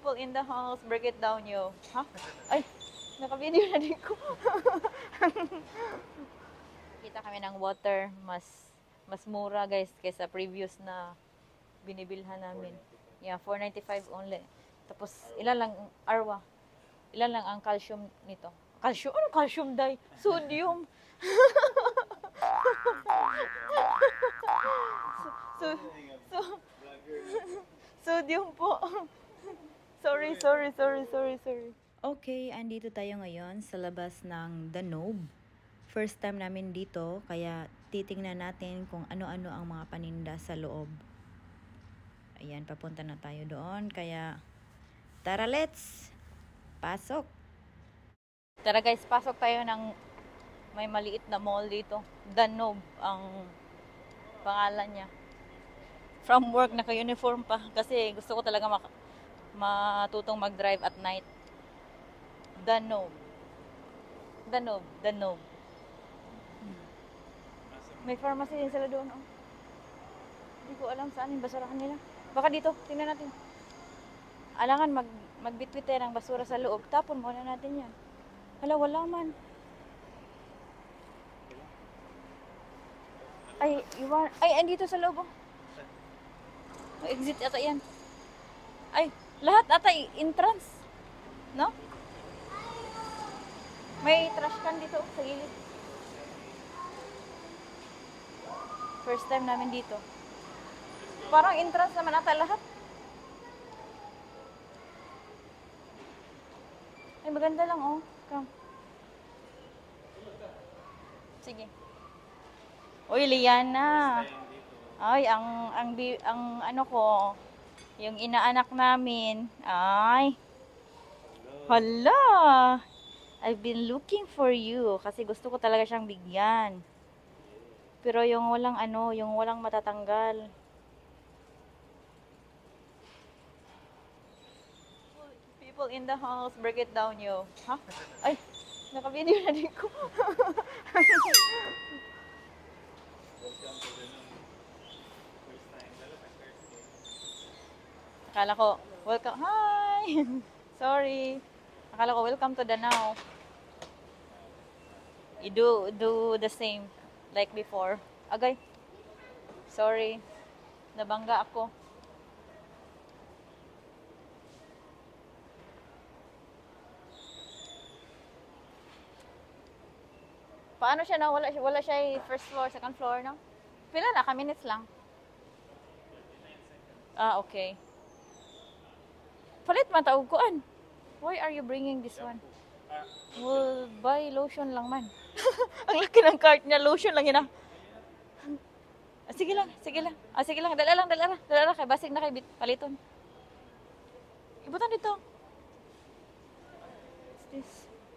People in the house, break it down, yo. Ha? Ay, naka-video na din ko. Kita kami ng water, mas mura guys kaysa previous na binibilhan namin. Yeah, 4.95 only. Tapos ilan lang arwa. Ilan lang ang calcium nito. Calcium? Ano calcium dye? Sodium. so, so, sodium po. Sorry. Okay, andito tayo ngayon sa labas ng Danube. First time namin dito, kaya titingnan natin kung ano-ano ang mga paninda sa loob. Ayan, papunta na tayo doon. Kaya, tara, let's pasok. Tara guys, pasok tayo ng may maliit na mall dito. Danube ang pangalan niya. From work, naka-uniform pa. Kasi gusto ko talaga matutong mag-drive at night. Danube. May pharmacy din sila doon. Oh. Hindi ko alam saan yung basurahan nila. Baka dito, tingnan natin. Alangan magbitbit tayo ng basura sa loob. Tapon muna natin yan. Hala, wala man. Ay, andito sa loob. Oh. Exit ata yan. Ay, lahat ata entrance. No? May trash can dito sa gilid. First time namin dito. Parang entrance naman ata lahat. Ay, maganda lang oh. Come. Sige. Uy, Liana. Ay, ang ano ko, yung inaanak namin. Ay. Hala. I've been looking for you kasi gusto ko talaga siyang bigyan. Pero yung walang matatanggal. People in the house, break it down, yo. Ha? Ay, naka-video na din ko. Akala ko, welcome. Hi! Sorry. Akala ko, welcome to Danube. You do the same like before. Agay. Sorry. Nabangga ako. Paano siya na wala siya first floor, second floor, no? Pila na ka minutes lang. Ah, okay. Palit man taog kuan. Why are you bringing this one? We'll buy lotion lang man. Ang laki ng cart niya, lotion lang yun ah. Sige lang. Sige lang, dala lang kay basig na kay paliton. Ibutan dito. What's this?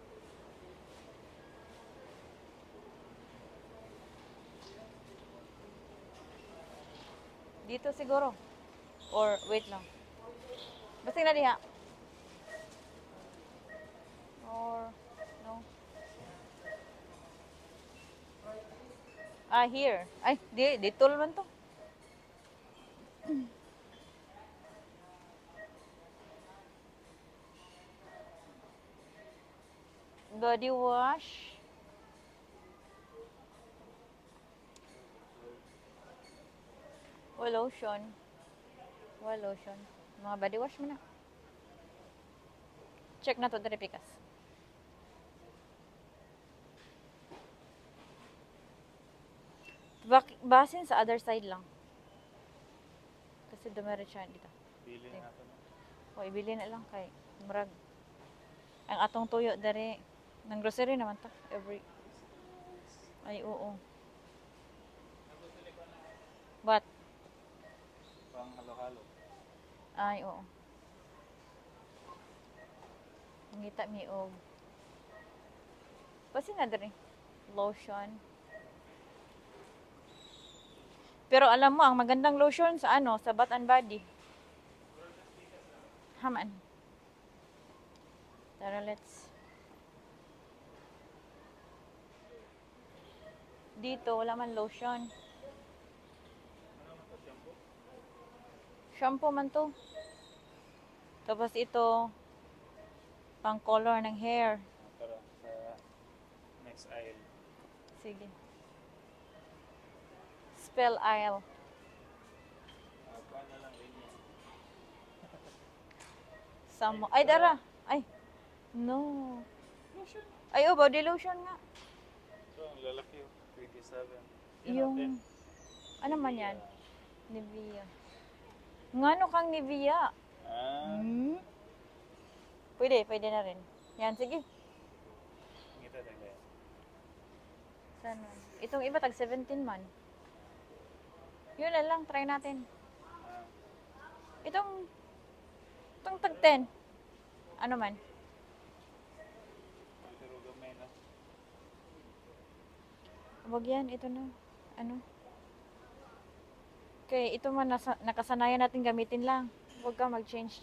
Dito siguro. Or wait lang. Basig na diha. Or no. Ah, here. Ay, dito man to. Body wash. Lotion. Mga body wash mo na. Check na to, dari pikas. Basin sa other side lang. Kasi dumere siya dito. Bili na ito. O, ibili na lang kay murag. Ang atong tuyo dari. Nang grocery naman ta. Ay, oo. What? Pang halo-halo. Ay, oo. Ngita mi og. Basin na dari. Lotion. Pero alam mo, ang magandang lotion sa sa Bath and Body. Haman. Tara, let's. Dito, wala man lotion. Shampoo man to. Tapos ito, pang color ng hair. Para sa next aisle. Sige. Spell aisle. Paano lang rin yan? Samo. Ay, dara. Ay. No. Lotion. Ay, body lotion nga. Ito, ang lalaki. 27. Yung, ano man yan? Nivea. Ngano kang Nivea? Pwede na rin. Yan, sige. Ngita na yan. Sana. Itong iba, tag 17 man. Yun na lang, try natin. Itong tag 10. Ano man? Pero gamay na. Wag yan, ito na. Ano? Okay, ito man, nakasanayan natin gamitin lang. Huwag ka mag-change.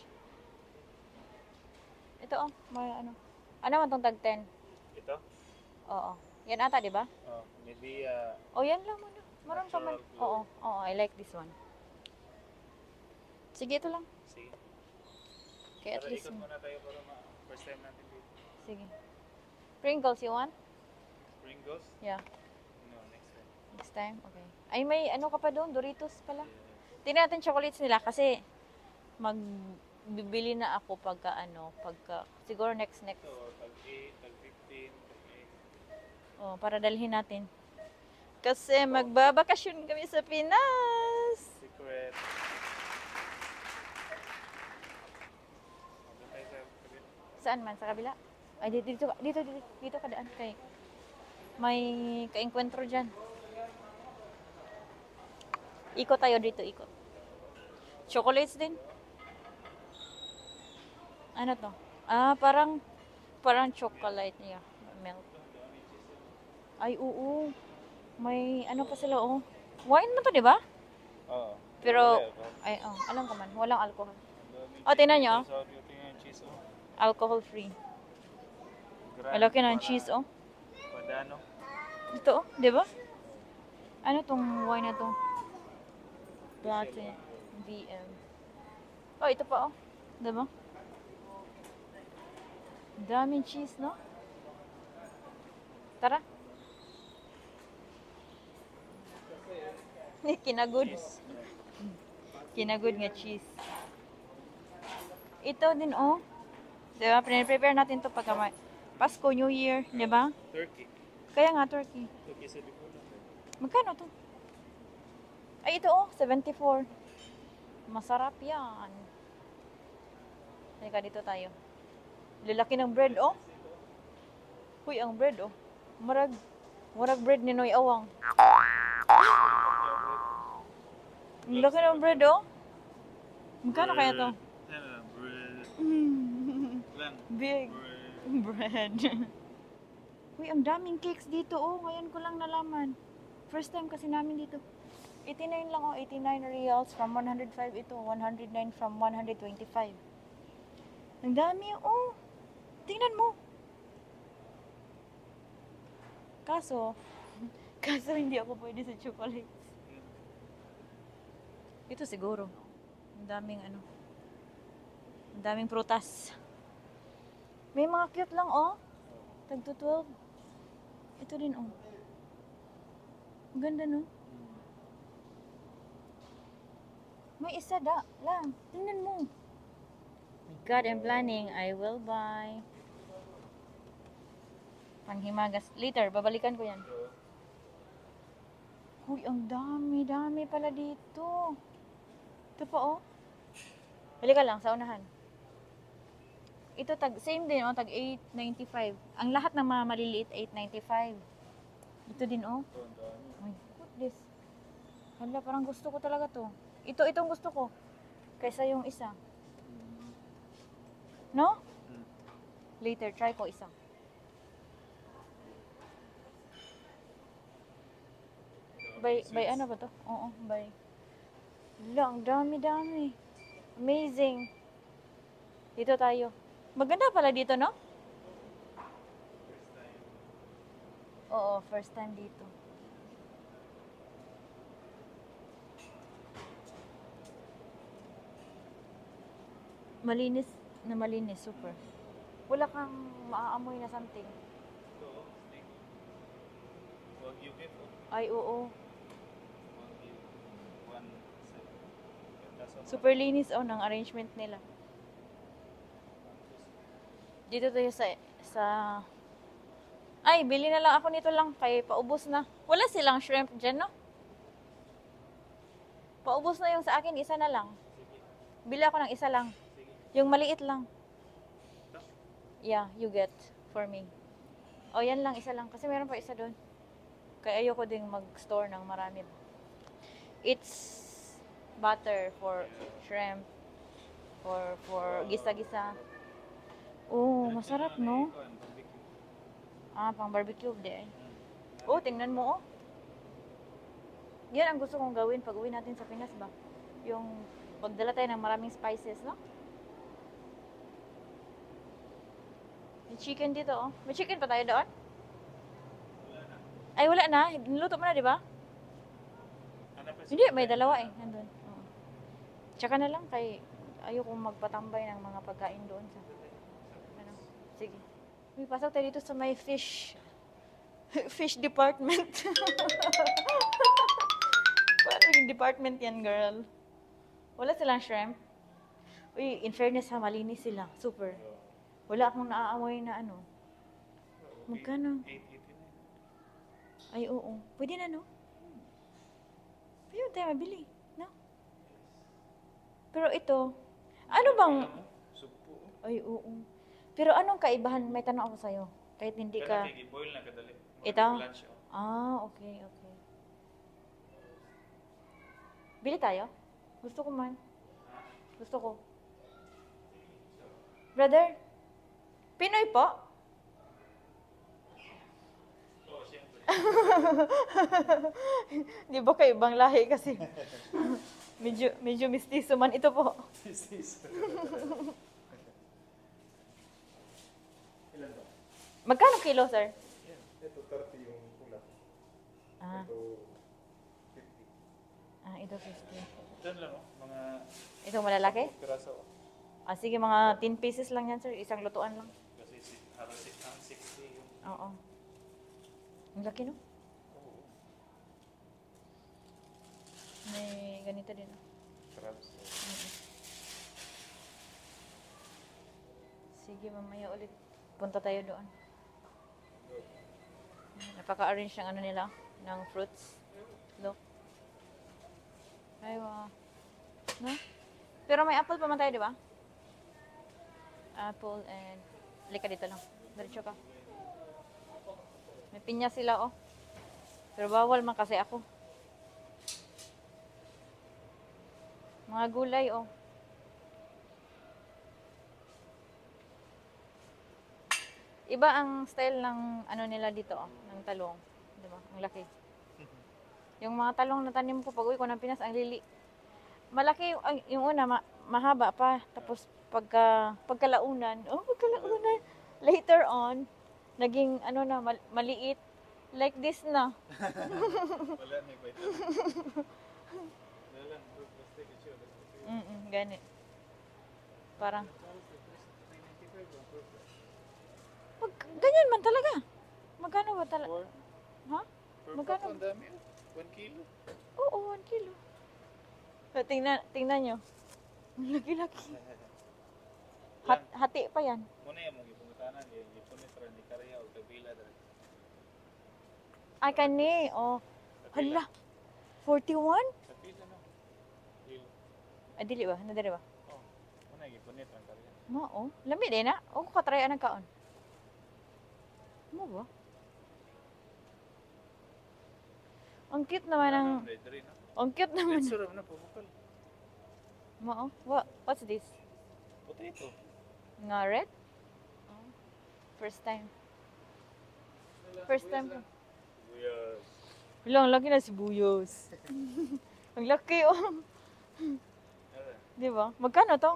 Ito may ano. Ano man tong tag 10? Ito? Oo. Yan ata, di ba? Oh, Nivea. Oh, yan lang muna. Maroon pa man. Natural Oo, I like this one. Sige, ito lang. Sige. Okay, at Para least. ikot muna tayo para first time natin dito. Sige. Pringles, you want? Pringles? Yeah. No, next time. Next time? Okay. Ay, may ano ka pa doon? Doritos pala. Yeah. Tingnan natin chocolates nila kasi bibili na ako pagka siguro next. Ito, tag 8, tag 15, tag 8. Oh, para dalhin natin. Kasi magbabakasyon kami sa Pinas. Secret. Doon tayo sa kabila. Saan man? Sa kabila? Ay, dito ka daan. Kay, may ka-enkwentro dyan. Ikot tayo dito, ikot. Chocolates din. Ano to? Ah, parang chocolate niya. Milk. Ay, oo. May ano pa sila, oh. Wine na to, di ba? Oo. Pero, alam ko man. Walang alcohol. Tingnan nyo, oh. Tingnan yung cheese, oh. Alcohol free. Malaki na ang cheese, oh. Padano. Ito, oh. Di ba? Ano tong wine na to? Platin. VM. Oh, ito pa, oh. Di ba? Daming cheese, no? Tara. Kinagod. Kinagod nga cheese. Ito din, oh. Diba? Prepare natin to pagka Pasko, New Year, diba? Turkey. Kaya nga, turkey. Turkey sa likod. Magkano to? Ay, ito, oh. 74. Masarap yan. Halika, dito tayo. Lalaki ng bread, oh. Huy, ang bread, oh. Murag bread ni Noy Awang. Ang laki ng bread, oh. Magkano kaya to? Bread. Lang. Big bread. Uy, ang daming cakes dito, oh. Ngayon ko lang nalaman. First time kasi namin dito. 89 lang, oh. 89 reals from 105 ito. 109 from 125. Ang dami, oh. Tingnan mo. Kaso hindi ako pwede sa chocolates. Ito siguro. Ang daming prutas. May mga cute lang, oh. Tagto 12. Ito din, oh. Ang ganda, no? May isa lang. Tingnan mo. My God, I'm planning. I will buy. Panghimagas. Later, babalikan ko yan. Uy, ang dami pala dito. Ito pa, oh. Halika lang, sa unahan. Ito, same din, oh. Tag 8.95. Ang lahat ng mga maliliit, 8.95. Ito din, oh. My goodness. Hala, parang gusto ko talaga to. Itong gusto ko. Kaysa yung isa. No? Later, try ko isa. By ano ba to? Oo, by. Lang, dami. Amazing. Dito tayo. Maganda pala dito, no? Oo, first time dito. Malinis na malinis, super. Wala kang maaamoy na something. Ito, steak. Wagyu beef. Ay, oo. Wagyu. 1.7. Ganda sa Super linis ng arrangement nila. Dito tayo sa Ay, bili na lang ako nito lang kay paubos na. Wala silang shrimp dyan, no? Paubos na yung sa akin, isa na lang. Bili ako ng isa lang. Yung maliit lang. Yeah, you get for me. O, yan lang, isa lang. Kasi meron pa isa doon. Kaya ayoko ding mag-store ng marami. It's butter for shrimp. For gisa-gisa. Oh, masarap, no? Pang barbecue din. Oh, tingnan mo, oh. Yan ang gusto kong gawin pag uwi natin sa Pinas ba? Yung magdala tayo ng maraming spices, no? May chicken dito, oh. May chicken pa tayo doon? Ay, wala na. Niluto mo na, di ba? Hindi, may dalawa eh. Nandun. Oo. Tsaka na lang kay ayoko magpatambay ng mga pagkain doon sa ano. Sige. May pasok tayo dito sa may fish department. Parang yung department yan, girl. Wala silang shrimp. Uy, in fairness ha, malinis sila. Super. Wala akong naaamoy na ano. Magkano? 8.89. Ay, oo. Pwede na, no? Pwede tayo mabili, no? Pero ito, ano bang... Sugpo. Ay, oo. Pero anong kaibahan? May tanong ako sa'yo. Kahit hindi ka... Kaya boil na kadali. Ito? Lunch, oh. Okay, okay. Bili tayo? Gusto ko man. Gusto ko. Brother, Pinoy po? Oo, siyempre. Di ba kayo ibang lahi kasi? medyo mistiso man ito po. Ilan ba? Magkano kilo, sir? Yan. Ito 30 yung pula. Ah, Ito 50. ito 50. Diyan lang, oh. Mga Itong malalaki? piraso. Oh. Sige, mga 10 pieces lang yan, sir. Isang lutuan lang. Kasi halos 60 yung... Oo. Ang laki, no? Oo. May ganito din. Crabs. Sige, mamaya ulit. Punta tayo doon. Napaka-arrange ng ano nila, ng fruits. Look. Ay, wow. No? Pero may apple pa man tayo, di ba? Apple and... Lika dito lang. Diretso ka. May pinya sila, oh. Pero bawal man kasi ako. Mga gulay, oh. Iba ang style ng ano nila dito, oh. Ng talong. Di ba? Ang laki. Yung mga talong na tanim ko pag uwi ko ng Pinas, ang lili. Malaki yung una, mahaba pa. Tapos pagkalaunan, later on, naging ano na, maliit. Like this na. Wala na yung vitamin. Wala lang. Basta ito. Ganit. Parang, ganyan man talaga. Magkano ba talaga? Ha? Magkano? Ang dami. 1 kilo. Oo, 1 kilo. So, tingnan nyo. Ang laki-laki. Hati pa yan. Muna yung mga ipungutanan. Ipunit rin ni Karya o Kabila. Ay, kani. Oh. Hala. 41? Kapila no. Kilo. Ay, dili ba? Nadali ba? Oh. Muna yung ipunit rin Karya. Oo. Lami din na. O, katrayaan ng kaon. Mo ba? Ang cute naman ng... Red rin, no? Ang cute naman. Red surab na, pumukal. Mo, what's this? Potato. Nga red? Oh. First time. First time ko. Buyas. Wala, ang laki na sibuyos. Ang laki, oh. Di ba? Magkano to?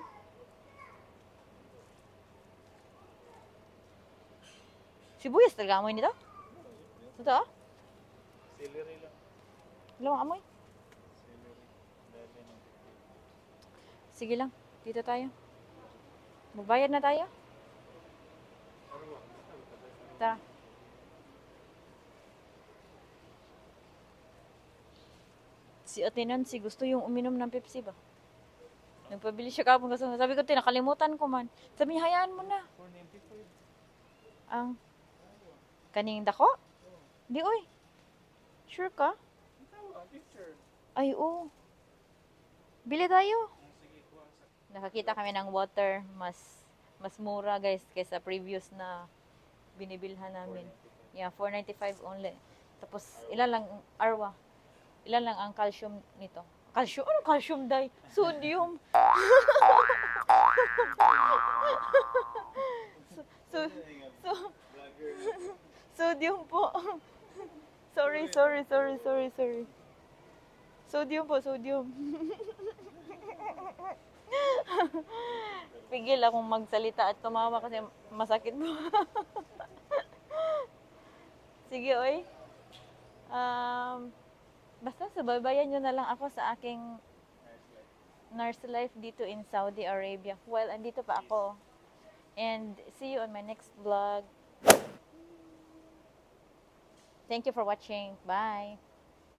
Sibuyas talaga amoy nito? Totoo? Celery lang. Dalawang amoy? Celery. Dali ng Sige lang, dito tayo. Magbayad na tayo? Tara. Si Ate Nancy gusto yung uminom ng Pepsi ba? Nagpabili siya kapon kasi sabi ko, nakalimutan ko man. Sabi niya, hayaan mo na. 495. Ang kaning dako? Di oy. Sure ka? Picture. Ay, oo. Bili tayo. Sige, kuha sa Nakakita kami ng water. Mas mura guys kaysa previous na binibilhan namin. Yeah, 495 only. Tapos, ilan lang, arwa. Ilan lang ang calcium nito. Calcium? Ano calcium dye? Sodium. so, so, sodium po. Sorry. Sodium po, sodium. Pigil akong magsalita at tumawa kasi masakit po. Sige, oy. Basta subaybayan nyo na lang ako sa aking nurse life dito in Saudi Arabia. Well, andito pa ako. And see you on my next vlog. Thank you for watching. Bye.